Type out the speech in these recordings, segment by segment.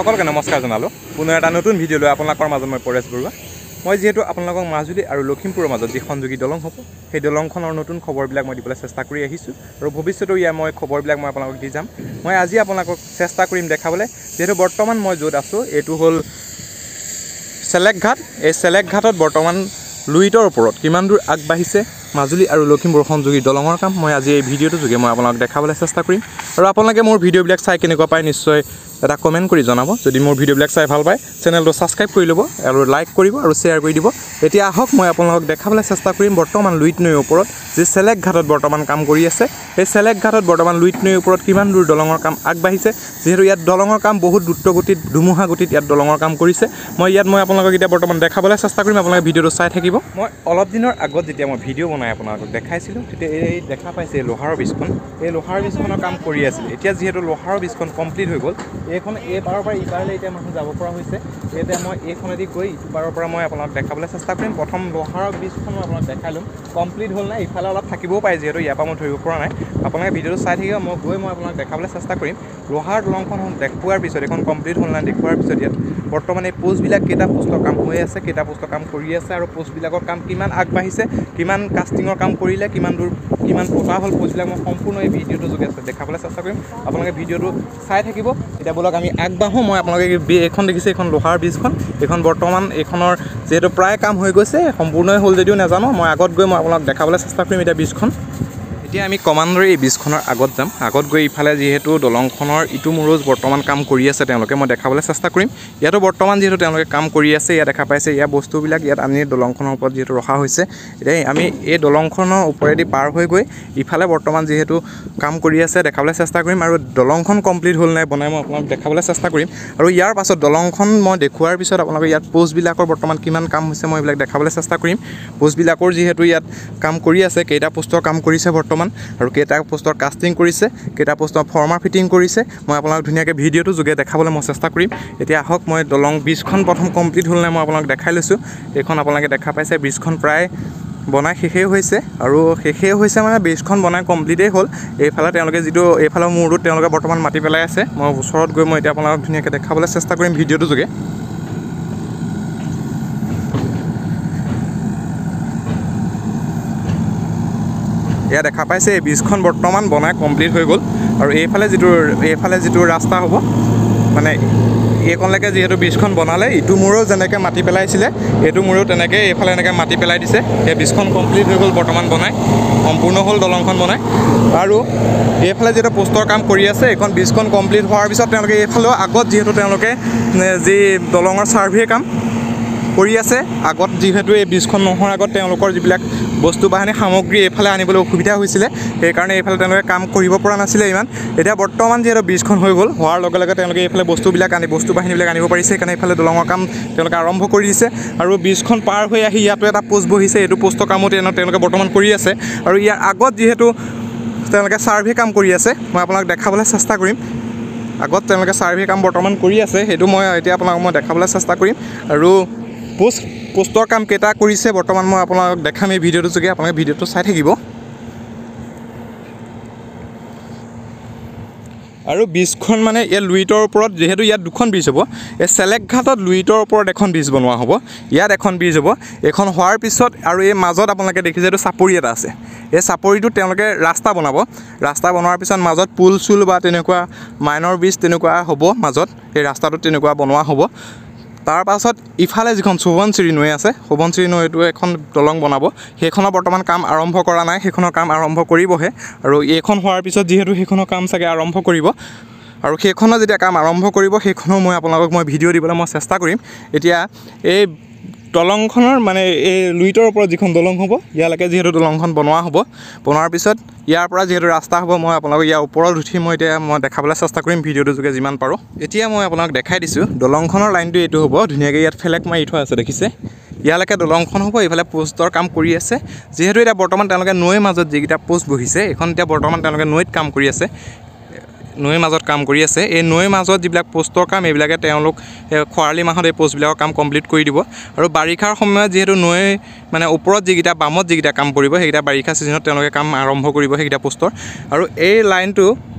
সকলকে নমস্কাৰ জনালো পুনৰ এটা নতুন ভিডিঅ' লৈ আপোনালোকৰ মাজত মই পৰেশ বৰুৱা মই যেহেতু আপোনালোকক মাজুলী আৰু লখিমপুৰৰ মাজত যি সংযোগী দলং হ'ব সেই দলংখনৰ নতুন খবৰবিলাক মই দিবলৈ চেষ্টা কৰি আহিছো আৰু ভৱিষ্যতেও ইয়াৰ মই খবৰবিলাক মই আপোনালোকক দি যাম মই আজি আপোনালোকক চেষ্টা কৰিম দেখাবলৈ যেহেতু বৰ্তমান মই য'ত আছো এইটো হ'ল চেলেক ঘাট এই চেলেক ঘাটত বৰ্তমান লুইটৰ ওপৰত কিমান দূৰ আগবাঢ়িছে মাজুলী আৰু লখিমপুৰ সংযোগী দলঙৰ কাম মই আজি এই ভিডিঅ'টোৰ যোগে মই আপোনালোকক দেখাবলৈ চেষ্টা কৰিম আৰু আপোনালোকে মোৰ ভিডিঅ'বিলাক চাই কেনেকুৱা পায় নিশ্চয় এটা কমেণ্ট কৰি জনাব যদি মোৰ ভিডিঅ'বিলাক চাই ভাল পায় চেনেলটো ছাবস্ক্ৰাইব কৰি ল'ব আৰু লাইক কৰিব আৰু শ্বেয়াৰ কৰি দিব এতিয়া আহক মই আপোনালোকক দেখাবলৈ চেষ্টা কৰিম বৰ্তমান লুইট নৈৰ ওপৰত যি চেলেক ঘাটত বৰ্তমান কাম কৰি আছে এই চেলেক ঘাটত বৰ্তমান লুইট নৈৰ ওপৰত কিমান দূৰ দলঙৰ কাম আগবাঢ়িছে যিহেতু ইয়াত দলঙৰ কাম বহুত দ্ৰুতগতিত ধুমুহা গতিত ইয়াত দলঙৰ কাম কৰিছে মই আপোনালোকক এতিয়া বৰ্তমান দেখাবলৈ চেষ্টা কৰিম আপোনালোকে ভিডিঅ'টো চাই থাকিব মই অলপ দিনৰ আগত যেতিয়া মই ভিডিঅ' বনাই আপোনালোকক দেখাইছিলোঁ তেতিয়া এই দেখা পাইছে এই লোহাৰৰ ব্ৰিজখন এই লোহাৰৰ ব্ৰিজখনৰ কাম কৰি আছিল এতিয়া যিহেতু লোহাৰৰ ব্ৰিজখন কমপ্লিট হৈ গ'ল এইখন এই পাৰৰ পৰা ইপাৰলৈ এতিয়া মানুহ যাব পৰা হৈছে এতিয়া মই এইখনেদি গৈ ইটো পাৰৰ পৰা মই আপোনাক দেখাবলৈ চেষ্টা কৰিম প্ৰথম লোহাৰৰ ব্ৰিজখন মই আপোনাক দেখাই ল'ম কমপ্লিট হ'ল নাই ইফালে অলপ থাকিবও পাৰে যিহেতু ইয়াৰ পৰা মই ধৰিব পৰা নাই আপোনালোকে ভিডিঅ'টো চাই থাকিব মই আপোনাক দেখাবলৈ চেষ্টা কৰিম লোহাৰ দলংখন দেখুৱাৰ পিছত এখন কমপ্লিট হ'ল নাই দেখুৱাৰ পিছত ইয়াত বৰ্তমান এই পোষ্টবিলাক কেইটা পোষ্টৰ কাম হৈ আছে কেইটা পোষ্টৰ কাম কৰি আছে আৰু পোষ্টবিলাকৰ কাম কিমান আগবাঢ়িছে কিমান কাষ্টিঙৰ কাম কৰিলে কিমান দূৰ কিমান পতা হ'ল পোষ্টবিলাক মই সম্পূৰ্ণ এই ভিডিঅ'টোৰ যোগে দেখাবলৈ চেষ্টা কৰিম আপোনালোকে ভিডিঅ'টো চাই থাকিব এতিয়া বলক আমি আগবাঢ়োঁ মই আপোনালোকে এইখন দেখিছে এইখন লোহাৰ ব্ৰিজখন এইখন বৰ্তমান এইখনৰ যিহেতু প্ৰায় কাম হৈ গৈছে সম্পূৰ্ণই হ'ল যদিও নাজানো মই আগত গৈ মই আপোনাক দেখাবলৈ চেষ্টা কৰিম এতিয়া ব্ৰিজখন এতিয়া আমি কমাণ্ডৰে এই ব্ৰিজখনৰ আগত যাম আগত গৈ ইফালে যিহেতু দলংখনৰ ইটো মূৰজ বৰ্তমান কাম কৰি আছে তেওঁলোকে মই দেখাবলৈ চেষ্টা কৰিম ইয়াতো বৰ্তমান যিহেতু তেওঁলোকে কাম কৰি আছে ইয়াত দেখা পাইছে ইয়াৰ বস্তুবিলাক ইয়াত আনি দলংখনৰ ওপৰত যিহেতু ৰখা হৈছে এতিয়া আমি এই দলংখনৰ ওপৰেদি পাৰ হৈ গৈ ইফালে বৰ্তমান যিহেতু কাম কৰি আছে দেখাবলৈ চেষ্টা কৰিম আৰু দলংখন কমপ্লিট হ'ল নাই বনাই মই আপোনাক দেখাবলৈ চেষ্টা কৰিম আৰু ইয়াৰ পাছত দলংখন মই দেখুৱাৰ পিছত আপোনালোকে ইয়াত পোষ্টবিলাকৰ বৰ্তমান কিমান কাম হৈছে মই এইবিলাক দেখাবলৈ চেষ্টা কৰিম পোষ্টবিলাকৰ যিহেতু ইয়াত কাম কৰি আছে কেইটা পোষ্টৰ কাম কৰিছে বৰ্তমান আৰু কেইটা পোষ্টৰ কাষ্টিং কৰিছে কেইটা পোষ্টৰ ফৰ্মাৰ ফিটিং কৰিছে মই আপোনাক ধুনীয়াকৈ ভিডিঅ'টোৰ যোগে দেখাবলৈ মই চেষ্টা কৰিম এতিয়া আহক মই দলং ব্ৰিজখন প্ৰথম কমপ্লিট হ'ল নাই মই আপোনাক দেখাই লৈছোঁ এইখন আপোনালোকে দেখা পাইছে ব্ৰিজখন প্ৰায় বনাই শেষেই হৈছে আৰু শেষেই হৈছে মানে ব্ৰিজখন বনাই কমপ্লিটেই হ'ল এইফালে তেওঁলোকে যিটো এইফালৰ মূৰটোত তেওঁলোকে বৰ্তমান মাটি পেলাই আছে মই ওচৰত গৈ মই এতিয়া আপোনালোকক ধুনীয়াকৈ দেখাবলৈ চেষ্টা কৰিম ভিডিঅ'টোৰ যোগে এয়া দেখা পাইছে এই ব্ৰিজখন বৰ্তমান বনাই কমপ্লিট হৈ গ'ল আৰু এইফালে যিটো ৰাস্তা হ'ব মানে এইকণলৈকে যিহেতু ব্ৰিজখন বনালে ইটো মূৰো যেনেকৈ মাটি পেলাইছিলে এইটো মূৰো তেনেকৈ এইফালে এনেকৈ মাটি পেলাই দিছে এই ব্ৰিজখন কমপ্লিট হৈ গ'ল বৰ্তমান বনাই সম্পূৰ্ণ হ'ল দলংখন বনাই আৰু এইফালে যিহেতু পোষ্টৰ কাম কৰি আছে এইখন ব্ৰিজখন কমপ্লিট হোৱাৰ পিছত তেওঁলোকে এইফালেও আগত যিহেতু তেওঁলোকে যি দলঙৰ ছাৰ্ভে কাম কৰি আছে আগত যিহেতু এই ব্ৰিজখন নোহোৱাৰ আগত তেওঁলোকৰ যিবিলাক বস্তু বাহিনী সামগ্ৰী এইফালে আনিবলৈ অসুবিধা হৈছিলে সেইকাৰণে এইফালে তেওঁলোকে কাম কৰিব পৰা নাছিলে ইমান এতিয়া বৰ্তমান যিহেতু ব্ৰিজখন হৈ গ'ল হোৱাৰ লগে লগে তেওঁলোকে এইফালে বস্তু বাহিনীবিলাক আনিব পাৰিছে সেইকাৰণে এইফালে দলঙৰ কাম তেওঁলোকে আৰম্ভ কৰি দিছে আৰু ব্ৰিজখন পাৰ হৈ আহি ইয়াতো এটা পোষ্ট বহিছে এইটো পোষ্টৰ কামো তেওঁলোকে বৰ্তমান কৰি আছে আৰু ইয়াৰ আগত যিহেতু তেওঁলোকে ছাৰ্ভে কাম কৰি আছে মই আপোনাক দেখাবলৈ চেষ্টা কৰিম আগত তেওঁলোকে ছাৰ্ভে কাম বৰ্তমান কৰি আছে সেইটো মই এতিয়া আপোনাক মই দেখাবলৈ চেষ্টা কৰিম আৰু পোষ্টৰ কাম কেইটা কৰিছে বৰ্তমান মই আপোনালোকক দেখাম এই ভিডিঅ'টোৰ যোগে আপোনালোকে ভিডিঅ'টো চাই থাকিব আৰু ব্ৰিজখন মানে ইয়াত লুইটৰ ওপৰত যিহেতু ইয়াত দুখন ব্ৰিজ হ'ব এই চেলেক ঘাটত লুইটৰ ওপৰত এখন ব্ৰিজ বনোৱা হ'ব ইয়াত এখন ব্ৰিজ হ'ব এইখন হোৱাৰ পিছত আৰু এই মাজত আপোনালোকে দেখিছে এইটো চাপৰি এটা আছে এই চাপৰিটো তেওঁলোকে ৰাস্তা বনোৱাৰ পিছত মাজত পুল চুল বা তেনেকুৱা মাইনৰ ব্ৰিজ তেনেকুৱা হ'ব মাজত এই ৰাস্তাটো তেনেকুৱা বনোৱা হ'ব তাৰ পাছত ইফালে যিখন সোৱণশিৰি নৈ আছে সোৱণশিৰি নৈটো এখন দলং বনাব সেইখনৰ বৰ্তমান কাম আৰম্ভ কৰা নাই সেইখনৰ কাম আৰম্ভ কৰিবহে আৰু এইখন হোৱাৰ পিছত যিহেতু সেইখনৰ কাম চাগে আৰম্ভ কৰিব আৰু সেইখনৰ যেতিয়া কাম আৰম্ভ কৰিব সেইখনো মই আপোনালোকক মই ভিডিঅ' দিবলৈ মই চেষ্টা কৰিম এতিয়া এই দলংখনৰ মানে এই লুইটৰ ওপৰত যিখন দলং হ'ব ইয়ালৈকে যিহেতু দলংখন বনোৱাৰ পিছত ইয়াৰ পৰা যিহেতু ৰাস্তা হ'ব মই আপোনালোকক ইয়াৰ ওপৰত উঠি মই দেখাবলৈ চেষ্টা কৰিম ভিডিঅ'টোৰ যোগে যিমান পাৰোঁ এতিয়া মই আপোনাক দেখাই দিছোঁ দলংখনৰ লাইনটো এইটো হ'ব ধুনীয়াকৈ ইয়াত ফ্লেগ মাৰি থোৱা আছে দেখিছে ইয়ালৈকে দলংখন হ'ব এইফালে পোষ্টৰ কাম কৰি আছে যিহেতু এতিয়া বৰ্তমান তেওঁলোকে নৈৰ মাজত যিকেইটা পোষ্ট বহিছে এইখন এতিয়া বৰ্তমান তেওঁলোকে নৈত কাম কৰি আছে নৈৰ মাজত কাম কৰি আছে এই নৈৰ মাজত যিবিলাক পোষ্টৰ কাম এইবিলাকে তেওঁলোক খৰালি মাহত এই পোষ্টবিলাকৰ কাম কমপ্লিট কৰি দিব আৰু বাৰিষাৰ সময়ত যিহেতু নৈ মানে ওপৰত যিকেইটা বামত যিকেইটা কাম কৰিব সেইকেইটা বাৰিষা ছিজনত তেওঁলোকে কাম আৰম্ভ কৰিব সেইকেইটা পোষ্টৰ আৰু এই লাইনটো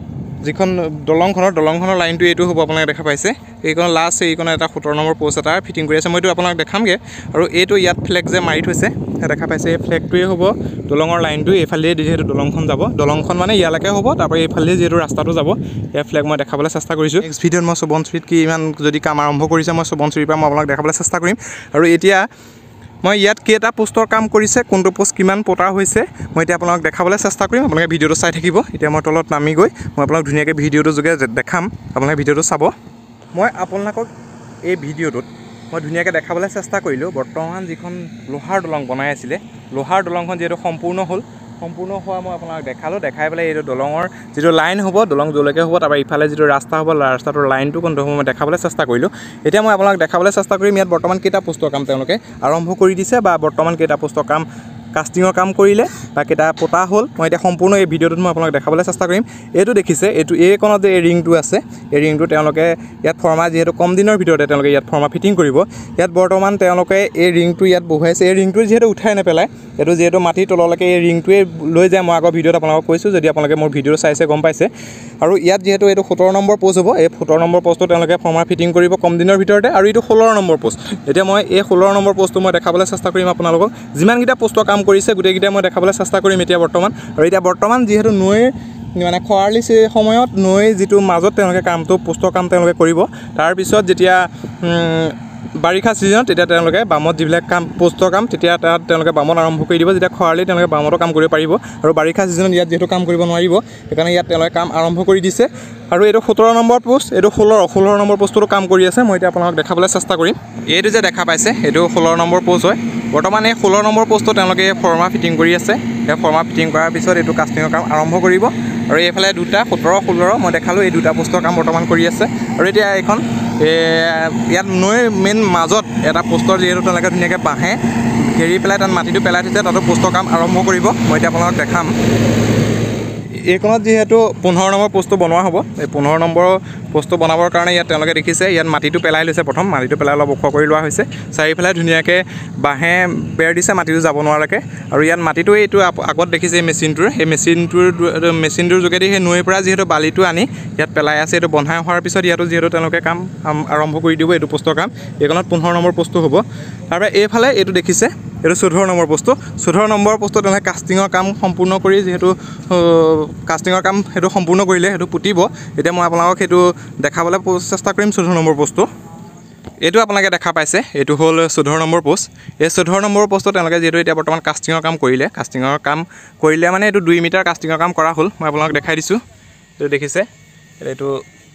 যিখন দলংখনৰ লাইনটো এইটো হ'ব আপোনালোকে দেখা পাইছে এইখন লাষ্ট এইখন এটা 17 নম্বৰ পোষ্ট এটা ফিটিং কৰি আছে মইতো আপোনাক দেখামগে আৰু এইটো ইয়াত ফ্লেগ যে মাৰি থৈছে দেখা পাইছে এই ফ্লেগটোৱে হ'ব দলঙৰ লাইনটো এইফালে যেহেতু দলংখন যাব দলংখন মানে ইয়ালৈকে হ'ব তাৰপৰা এইফালে যেহেতু ৰাস্তাটো যাব এই ফ্লেগ মই দেখাবলৈ চেষ্টা কৰিছোঁ নেক্সট ভিডিঅ'ত মই সোৱণশিৰিত কি ইমান যদি কাম আৰম্ভ কৰিছে মই সোৱণশিৰিৰ পৰা মই আপোনাক দেখাবলৈ চেষ্টা কৰিম আৰু এতিয়া মই ইয়াত কেইটা পোষ্টৰ কাম কৰিছে কোনটো পোষ্ট কিমান পতা হৈছে মই এতিয়া আপোনাক দেখাবলৈ চেষ্টা কৰিম আপোনালোকে ভিডিঅ'টো চাই থাকিব এতিয়া মই তলত নামি গৈ মই আপোনাক ধুনীয়াকৈ ভিডিঅ'টো যোগে দেখাম আপোনালোকে ভিডিঅ'টো চাব মই আপোনালোকক এই ভিডিঅ'টোত মই ধুনীয়াকৈ দেখাবলৈ চেষ্টা কৰিলোঁ বৰ্তমান যিখন লোহাৰ দলং বনাই আছিলে লোহাৰ দলংখন যিহেতু সম্পূৰ্ণ হোৱা মই আপোনাক দেখাই পেলাই এইটো দলঙৰ যিটো লাইন হ'ব দলং যলৈকে হ'ব তাৰপৰা ইফালে যিটো ৰাস্তা হ'ব ৰাস্তাটোৰ লাইনটো কোনটো হ'ব মই দেখাবলৈ চেষ্টা কৰিলোঁ এতিয়া মই আপোনাক দেখাবলৈ চেষ্টা কৰিম ইয়াত বৰ্তমান কেইটা পোষ্টৰ কাম তেওঁলোকে আৰম্ভ কৰি দিছে বা বৰ্তমান কেইটা পোষ্টৰ কাম কাষ্টিঙৰ কাম কৰিলে বা কেইটা পতা হ'ল মই এতিয়া সম্পূৰ্ণ এই ভিডিঅ'টোত মই আপোনাক দেখাবলৈ চেষ্টা কৰিম এইটো দেখিছে এই কোণত যে এই ৰিংটো আছে এই ৰিংটো তেওঁলোকে ইয়াত ফৰ্মা যিহেতু কম দিনৰ ভিতৰতে তেওঁলোকে ইয়াত ফৰ্মা ফিটিং কৰিব ইয়াত বৰ্তমান তেওঁলোকে এই ৰিংটো ইয়াত বহুৱাইছে এই ৰিংটো যিহেতু উঠাই নেপেলায় এইটো যিহেতু মাটিৰ তললৈকে এই ৰিংটোৱে লৈ যায় মই আগৰ ভিডিঅ'ত আপোনালোকক কৈছোঁ যদি আপোনালোকে মোৰ ভিডিঅ' চাইছে গম পাইছে আৰু ইয়াত যিহেতু এইটো 17 নম্বৰ পোষ্ট হ'ব এই 17 নম্বৰ পোষ্টটো তেওঁলোকে ফৰ্মা ফিটিং কৰিব কম দিনৰ ভিতৰতে আৰু এইটো 16 নম্বৰ পোষ্ট এতিয়া মই এই 16 নম্বৰ পোষ্টটো মই দেখাবলৈ চেষ্টা কৰিম আপোনালোকক যিমানকেইটা পোষ্টৰ কাম কৰিছে গোটেইকেইটা মই দেখাবলৈ চেষ্টা কৰিম এতিয়া বৰ্তমান যিহেতু নৈৰ মানে খৰালি সময়ত নৈ যিটো মাজত তেওঁলোকে পোষ্টৰ কাম তেওঁলোকে কৰিব তাৰপিছত যেতিয়া বাৰিষা ছিজনত তেতিয়া তেওঁলোকে বামত যিবিলাক কাম পোষ্টৰ কাম তেতিয়া তাত তেওঁলোকে বামত আৰম্ভ কৰি দিব যেতিয়া খৰালি তেওঁলোকে বামতো কাম কৰিব পাৰিব আৰু বাৰিষা ছিজনত ইয়াত যিহেতু কাম কৰিব নোৱাৰিব সেইকাৰণে ইয়াত তেওঁলোকে কাম আৰম্ভ কৰি দিছে আৰু এইটো 17 নম্বৰ পোষ্ট এইটো 16 নম্বৰ পোষ্টটো কাম কৰি আছে মই এতিয়া আপোনালোকক দেখাবলৈ চেষ্টা কৰিম এইটো যে দেখা পাইছে এইটো 16 নম্বৰ পোষ্ট হয় বৰ্তমান এই 16 নম্বৰ পোষ্টটো তেওঁলোকে ফৰ্মা ফিটিং কৰি আছে এই ফৰ্মা ফিটিং কৰাৰ পিছত এইটো কাষ্টিঙৰ কাম আৰম্ভ কৰিব আৰু এইফালে দুটা 17 16 মই দেখালোঁ এই দুটা পোষ্টৰ কাম বৰ্তমান কৰি আছে আৰু এতিয়া এইখন ইয়াত নৈৰ মেইন মাজত এটা পোষ্টৰ যিহেতু তেওঁলোকে ধুনীয়াকৈ বাঁহে ঘেৰি পেলাই তাত মাটিটো পেলাই থৈছে তাতো পোষ্টৰ কাম আৰম্ভ কৰিব মই এতিয়া আপোনালোকক দেখাম এইখনত যিহেতু 15 নম্বৰ পোষ্টটো বনোৱা হ'ব এই 15 নম্বৰ পোষ্টটো বনাবৰ কাৰণে ইয়াত তেওঁলোকে দেখিছে ইয়াত মাটিটো পেলাই লৈছে প্ৰথম মাটিটো পেলাই অলপ ওখ কৰি লোৱা হৈছে চাৰিওফালে ধুনীয়াকৈ বাঁহে বেৰ দিছে মাটিটো যাব নোৱাৰাকৈ আৰু ইয়াত মাটিটো এইটো আগত দেখিছে এই মেচিনটোৰ যোগেদি সেই নৈৰ পৰা যিহেতু বালিটো আনি ইয়াত পেলাই আছে এইটো বন্ধাই হোৱাৰ পিছত ইয়াতো যিহেতু তেওঁলোকে কাম আৰম্ভ কৰি দিব এইটো পোষ্টৰ কাম এইখনত 15 নম্বৰ পোষ্টটো হ'ব তাৰপৰা এইফালে এইটো দেখিছে এইটো 14 নম্বৰ পোষ্টটো 14 নম্বৰ পোষ্টটো তেওঁলোকে কাষ্টিঙৰ কাম সম্পূৰ্ণ কৰি যিহেতু কাষ্টিঙৰ কাম সেইটো সম্পূৰ্ণ কৰিলে সেইটো পুতিব এতিয়া মই আপোনালোকক সেইটো দেখাবলৈ চেষ্টা কৰিম 14 নম্বৰ পোষ্টটো এইটো আপোনালোকে দেখা পাইছে এইটো হ'ল 14 নম্বৰ পোষ্ট এই 14 নম্বৰ পোষ্টটো তেওঁলোকে যিহেতু এতিয়া বৰ্তমান কাষ্টিঙৰ কাম কৰিলে মানে এইটো 2 মিটাৰ কাষ্টিঙৰ কাম কৰা হ'ল মই আপোনালোকক দেখাই দিছোঁ এইটো দেখিছে এইটো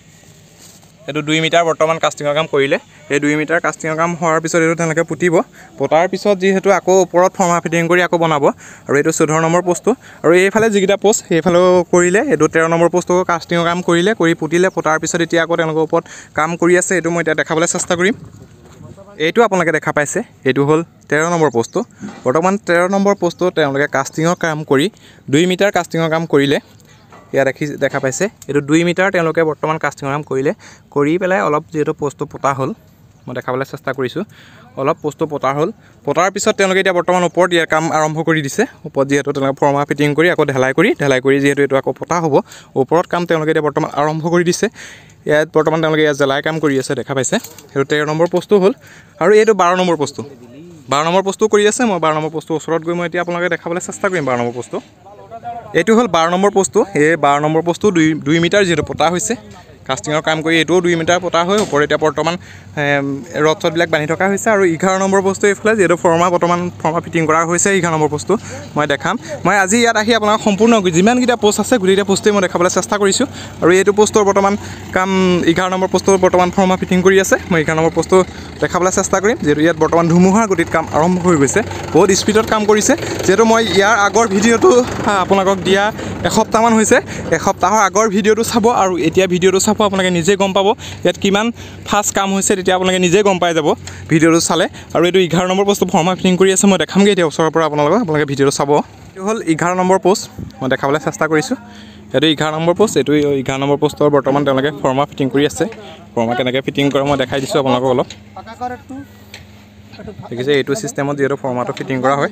2 মিটাৰ বৰ্তমান কাষ্টিঙৰ কাম কৰিলে এই 2 মিটাৰ কাষ্টিঙৰ কাম হোৱাৰ পিছত এইটো তেওঁলোকে পতাৰ পিছত যিহেতু আকৌ ওপৰত ফৰ্মা ফিটিং কৰি আকৌ বনাব আৰু এইটো 14 নম্বৰ পোষ্টটো আৰু এইফালে যিকেইটা পোষ্ট সেইফালেও কৰিলে এইটো 13 নম্বৰ পোষ্টটো কাষ্টিঙৰ কাম কৰিলে পতাৰ পিছত এতিয়া আকৌ তেওঁলোকৰ ওপৰত কাম কৰি আছে এইটো মই এতিয়া দেখাবলৈ চেষ্টা কৰিম এইটো আপোনালোকে দেখা পাইছে এইটো হ'ল 13 নম্বৰ পোষ্টটো বৰ্তমান 13 নম্বৰ পোষ্টটো তেওঁলোকে কাষ্টিঙৰ কাম কৰি 2 মিটাৰ কাষ্টিঙৰ কাম কৰিলে ইয়াত দেখা পাইছে এইটো 2 মিটাৰ তেওঁলোকে বৰ্তমান কাষ্টিঙৰ কাম কৰি পেলাই অলপ যিহেতু পোষ্টটো পতা হ'ল মই দেখাবলৈ চেষ্টা কৰিছোঁ অলপ পোষ্টটো পতাৰ পিছত তেওঁলোকে এতিয়া বৰ্তমান ওপৰত ইয়াৰ কাম আৰম্ভ কৰি দিছে ওপৰত যিহেতু তেওঁলোকে ফৰ্মা ফিটিং কৰি আকৌ ঢেলাই কৰি যিহেতু এইটো আকৌ পতা হ'ব ওপৰত কাম তেওঁলোকে এতিয়া বৰ্তমান আৰম্ভ কৰি দিছে ইয়াত বৰ্তমান তেওঁলোকে ইয়াত জ্বলাই কাম কৰি আছে দেখা পাইছে সেইটো 13 নম্বৰ পোষ্টটো হ'ল আৰু এইটো 12 নম্বৰ পোষ্টটো কৰি আছে মই 12 নম্বৰ পোষ্টৰ ওচৰত গৈ মই এতিয়া আপোনালোকে দেখাবলৈ চেষ্টা কৰিম 12 নম্বৰ পোষ্টটো এইটো হ'ল 12 নম্বৰ পোষ্টটো এই 12 নম্বৰ পোষ্টটো 2 মিটাৰ যিহেতু পতা হৈছে কাষ্টিঙৰ কাম কৰি এইটোও 2 মিটাৰ পতা হৈ ওপৰত এতিয়া বৰ্তমান ৰড চডবিলাক বান্ধি থকা হৈছে আৰু 11 নম্বৰ পোষ্টটো এইফালে যিহেতু ফৰ্মা ফিটিং কৰা হৈছে 11 নম্বৰ পোষ্টটো মই দেখাম মই আজি ইয়াত আহি আপোনাক সম্পূৰ্ণ যিমানকেইটা পোষ্ট আছে গোটেইকেইটা পোষ্টেই মই দেখাবলৈ চেষ্টা কৰিছোঁ আৰু এইটো পোষ্টৰ বৰ্তমান কাম 11 নম্বৰ পোষ্টৰ বৰ্তমান ফৰ্মা ফিটিং কৰি আছে মই 11 নম্বৰ পোষ্টটো দেখাবলৈ চেষ্টা কৰিম যিহেতু ইয়াত বৰ্তমান ধুমুহাৰ গতিত কাম আৰম্ভ হৈ গৈছে বহুত স্পীডত কাম কৰিছে যিহেতু মই ইয়াৰ আগৰ ভিডিঅ'টো আপোনালোকক দিয়া এসপ্তাহমান হৈছে এসপ্তাহৰ আগৰ ভিডিঅ'টো চাব আৰু এতিয়া ভিডিঅ'টো চাব আপোনালোকে নিজে গম পাব ইয়াত কিমান ফাষ্ট কাম হৈছে তেতিয়া আপোনালোকে নিজে গম পাই যাব ভিডিঅ'টো চালে আৰু এইটো 11 নম্বৰ পোষ্টটো ফৰ্মা ফিটিং কৰি আছে মই দেখামগৈ এতিয়া ওচৰৰ পৰা আপোনালোকে ভিডিঅ'টো চাব এইটো হ'ল 11 নম্বৰ পোষ্ট মই দেখাবলৈ চেষ্টা কৰিছোঁ এইটো 11 নম্বৰ পোষ্ট এইটো 11 নম্বৰ পোষ্টৰ বৰ্তমান তেওঁলোকে ফৰ্মা ফিটিং কৰি আছে ফৰ্মা কেনেকৈ ফিটিং কৰে মই দেখাই দিছোঁ আপোনালোকক অলপ দেখিছে এইটো চিষ্টেমত যিহেতু ফৰ্মাটো ফিটিং কৰা হয়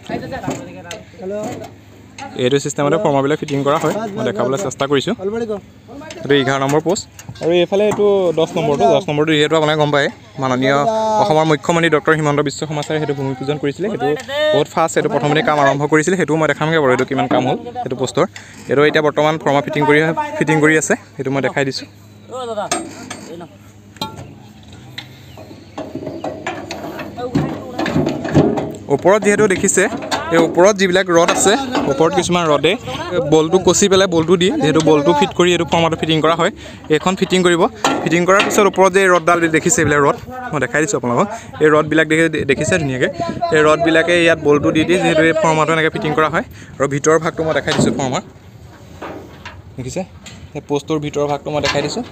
এইটো চিষ্টেমতে ফৰ্মাবিলাক ফিটিং কৰা হয় মই দেখাবলৈ চেষ্টা কৰিছোঁ এইটো 11 নম্বৰ পোষ্ট আৰু এইফালে এইটো 10 নম্বৰটো যিহেতু আপোনালোকে গম পায় মাননীয় অসমৰ মুখ্যমন্ত্ৰী ডক্টৰ হিমন্ত বিশ্ব শৰ্মা ছাৰে সেইটো ভূমি পূজন কৰিছিলে সেইটো বহুত ফাষ্ট সেইটো প্ৰথমতে কাম আৰম্ভ কৰিছিলে সেইটো মই দেখামগৈ বাৰু এইটো কিমান কাম হ'ল সেইটো পোষ্টৰ এইটো এতিয়া বৰ্তমান ফৰ্মা ফিটিং কৰি আছে সেইটো মই দেখাই দিছোঁ ওপৰত যিহেতু দেখিছে এই ওপৰত যিবিলাক ৰড আছে ওপৰত কিছুমান ৰডে বলটো কচি পেলাই বলটো দিয়ে যিহেতু বলটো ফিট কৰি এইটো ফৰ্মাটো ফিটিং কৰা হয় এইখন ফিটিং কৰিব ফিটিং কৰাৰ পিছত ওপৰত যে ৰডডাল দেখিছে এইবিলাক ৰড মই দেখাই দিছোঁ আপোনালোকক এই ৰডবিলাক দেখিছে ধুনীয়াকৈ এই ৰডবিলাকে ইয়াত বলটো দি দিয়ে যিহেতু এই ফৰ্মাটো এনেকৈ ফিটিং কৰা হয় আৰু ভিতৰৰ ভাগটো মই দেখাই দিছোঁ ফৰ্মাৰ দেখিছে এই পোষ্টটোৰ ভিতৰৰ ভাগটো মই দেখাই দিছোঁ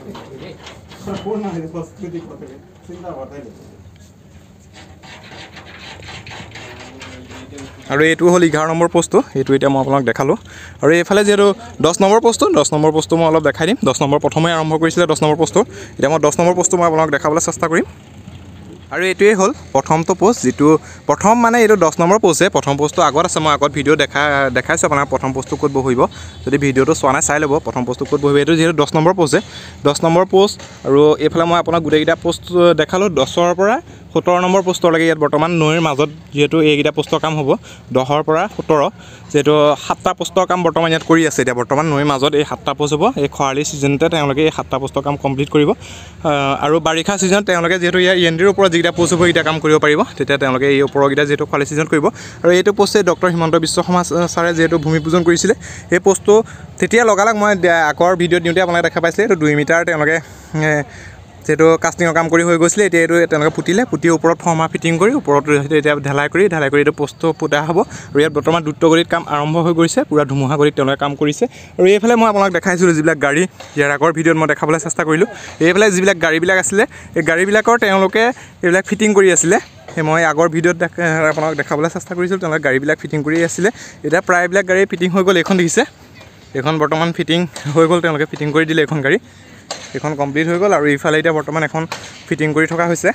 আৰু এইটো হ'ল 11 নম্বৰ পোষ্টটো এইটো এতিয়া মই আপোনাক দেখালোঁ আৰু এইফালে যিহেতু 10 নম্বৰ পোষ্টটো মই অলপ দেখাই দিম 10 নম্বৰ প্ৰথমে আৰম্ভ কৰিছিলে 10 নম্বৰ পোষ্টটো এতিয়া মই 10 নম্বৰ পোষ্টটো মই আপোনাক দেখাবলৈ চেষ্টা কৰিম আৰু এইটোৱে হ'ল প্ৰথমটো পোষ্ট যিটো প্ৰথম মানে এইটো 10 নম্বৰ পোষ্টে প্ৰথম পোষ্টটো আগত আছে মই আগত ভিডিঅ' দেখাইছোঁ আপোনাৰ প্ৰথম পোষ্টটো ক'ত বহিব যদি ভিডিঅ'টো চোৱা নাই চাই ল'ব প্ৰথম পোষ্টটো ক'ত বহিব এইটো যিহেতু 10 নম্বৰ পোষ্টে 10 নম্বৰ পোষ্ট আৰু এইফালে মই আপোনাক গোটেইকেইটা পোষ্ট দেখালোঁ 10ৰ পৰা 17 নম্বৰ পোষ্টলৈকে ইয়াত বৰ্তমান নৈৰ মাজত যিহেতু এইকেইটা পোষ্টৰ কাম হ'ব 10ৰ পৰা 17 যিহেতু 7টা পোষ্টৰ কাম বৰ্তমান ইয়াত কৰি আছে এতিয়া বৰ্তমান নৈৰ মাজত এই 7টা পোষ্ট হ'ব এই খৰালি ছিজনতে তেওঁলোকে এই 7টা পোষ্টৰ কাম কমপ্লিট কৰিব আৰু বাৰিষা ছিজনত তেওঁলোকে যিহেতু ইয়াৰ ইএনডিৰ ওপৰত যিকেইটা পোষ্ট হ'ব এইকেইটা কাম কৰিব পাৰিব তেতিয়া তেওঁলোকে এই ওপৰকেইটা যিহেতু খৰালি ছিজন কৰিব আৰু এইটো পোষ্টে ডক্টৰ হিমন্ত বিশ্ব শৰ্মা ছাৰে যিহেতু ভূমি পূজন কৰিছিলে এই পোষ্টটো তেতিয়া লগালগ মই আগৰ ভিডিঅ'ত দিওঁতে আপোনালোকে দেখা পাইছিলে এইটো 2 মিটাৰ তেওঁলোকে যেটো কাষ্টিঙৰ কাম কৰি হৈ গৈছিলে এতিয়া এইটো তেওঁলোকে পুতি ওপৰত ফৰ্মা ফিটিং কৰি ওপৰত এতিয়া ঢালাই কৰি এইটো পোষ্টটো পুতা হ'ব আৰু ইয়াত বৰ্তমান দ্ৰুতগতিত কাম আৰম্ভ হৈ গৈছে পুৰা ধুমুহা গতিত তেওঁলোকে কাম কৰিছে আৰু এইফালে মই আপোনাক দেখাইছিলোঁ যিবিলাক গাড়ী ইয়াৰ আগৰ ভিডিঅ'ত মই দেখাবলৈ চেষ্টা কৰিলোঁ এইফালে যিবিলাক গাড়ীবিলাক আছিলে এই গাড়ীবিলাকৰ তেওঁলোকে এইবিলাক ফিটিং কৰি আছিলে মই আগৰ ভিডিঅ'ত আপোনাক দেখাবলৈ চেষ্টা কৰিছিলোঁ তেওঁলোকে গাড়ীবিলাক ফিটিং কৰি আছিলে এতিয়া প্ৰায়বিলাক গাড়ী ফিটিং হৈ গ'ল এইখন দেখিছে এইখন বৰ্তমান ফিটিং হৈ গ'ল তেওঁলোকে ফিটিং কৰি দিলে এইখন গাড়ী এখন কমপ্লিট হৈ গ'ল আৰু ইফালে এতিয়া বৰ্তমান এখন ফিটিং কৰি থকা হৈছে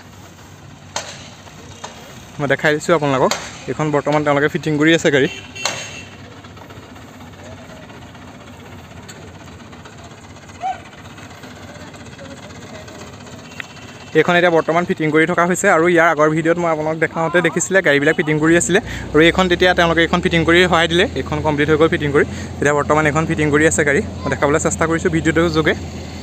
মই দেখাই দিছোঁ আপোনালোকক এখন বৰ্তমান তেওঁলোকে ফিটিং কৰি আছে গাড়ী এইখন এতিয়া বৰ্তমান ফিটিং কৰি থকা হৈছে আৰু ইয়াৰ আগৰ ভিডিঅ'ত মই আপোনাক দেখাওঁতে দেখিছিলে গাড়ীবিলাক ফিটিং কৰি আছিলে আৰু এইখন তেতিয়া তেওঁলোকে এইখন ফিটিং কৰি সহায় দিলে এইখন কমপ্লিট হৈ গ'ল ফিটিং কৰি এতিয়া বৰ্তমান এখন ফিটিং কৰি আছে গাড়ী মই দেখাবলৈ চেষ্টা কৰিছোঁ ভিডিঅ'টোৰ যোগে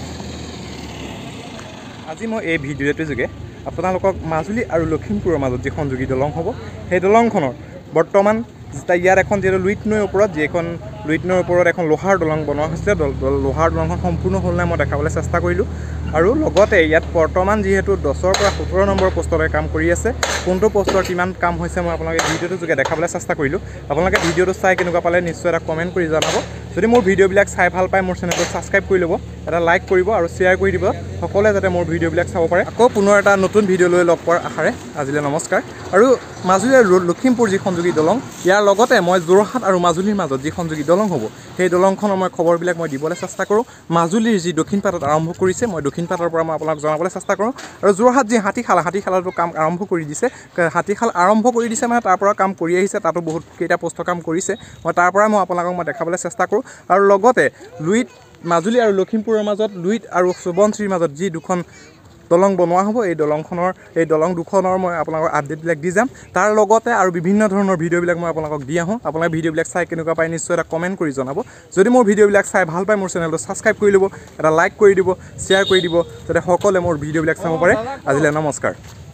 আজি মই এই ভিডিঅ'টোৰ যোগে আপোনালোকক মাজুলী আৰু লখিমপুৰৰ মাজত যি সংযোগী দলং হ'ব সেই দলংখনৰ বৰ্তমান ইয়াত এখন যিহেতু লুইত নৈৰ ওপৰত যিখন লুইত নৈৰ ওপৰত এখন লোহাৰ দলং বনোৱা হৈছিলে লোহাৰ দলংখন সম্পূৰ্ণ হ'ল নাই মই দেখাবলৈ চেষ্টা কৰিলোঁ আৰু লগতে ইয়াত বৰ্তমান যিহেতু 10ৰ পৰা 17 নম্বৰ পোষ্টলৈ কাম কৰি আছে কোনটো পোষ্টৰ কিমান কাম হৈছে মই আপোনালোকে ভিডিঅ'টোৰ যোগে দেখাবলৈ চেষ্টা কৰিলোঁ আপোনালোকে ভিডিঅ'টো চাই কেনেকুৱা পালে নিশ্চয় এটা কমেণ্ট কৰি জনাব যদি মোৰ ভিডিঅ'বিলাক চাই ভাল পায় মোৰ চেনেলটো ছাবস্ক্ৰাইব কৰি ল'ব এটা লাইক কৰিব আৰু শ্বেয়াৰ কৰি দিব সকলোৱে যাতে মোৰ ভিডিঅ'বিলাক চাব পাৰে আকৌ পুনৰ এটা নতুন ভিডিঅ' লৈ লগ পোৱাৰ আশাৰে আজিলৈ নমস্কাৰ আৰু মাজুলী আৰু লখিমপুৰ যি সংযোগী দলং ইয়াৰ লগতে মই যোৰহাট আৰু মাজুলীৰ মাজত যি সংযোগী দলং হ'ব সেই দলংখনৰ মই খবৰবিলাক মই দিবলৈ চেষ্টা কৰোঁ মাজুলীৰ যি দক্ষিণ পাটত আৰম্ভ কৰিছে মই দক্ষিণ পাটৰ পৰা মই আপোনাক জনাবলৈ চেষ্টা কৰোঁ আৰু যোৰহাট যি হাতীশালতো কাম আৰম্ভ কৰি দিছে হাতীশাল আৰম্ভ কৰি দিছে মানে তাৰ পৰা কাম কৰি আহিছে তাতো বহুত কেইটা পোষ্টৰ কাম কৰিছে মই তাৰ পৰাই মই আপোনালোকক মই দেখাবলৈ চেষ্টা কৰোঁ আৰু লগতে লুইত মাজুলী আৰু লখিমপুৰৰ মাজত লুইত আৰু সোৱণশিৰিৰ মাজত যি দুখন দলং বনোৱা হ'ব এই দলং দুখনৰ মই আপোনালোকক আপডেটবিলাক দি যাম তাৰ লগতে আৰু বিভিন্ন ধৰণৰ ভিডিঅ'বিলাক মই আপোনালোকক দি আহোঁ আপোনালোকে ভিডিঅ'বিলাক চাই কেনেকুৱা পায় নিশ্চয় এটা কমেণ্ট কৰি জনাব যদি মোৰ ভিডিঅ'বিলাক চাই ভাল পায় মোৰ চেনেলটো ছাবস্ক্ৰাইব কৰি ল'ব এটা লাইক কৰি দিব শ্বেয়াৰ কৰি দিব যাতে সকলোৱে মোৰ ভিডিঅ'বিলাক চাব পাৰে আজিলৈ নমস্কাৰ